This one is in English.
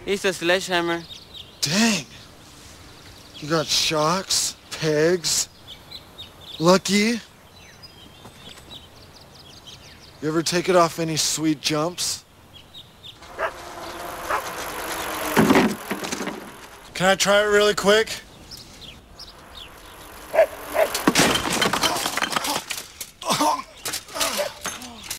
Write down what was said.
It's a sledgehammer. Dang. You got shocks, pegs. Lucky. You ever take it off any sweet jumps? Can I try it really quick?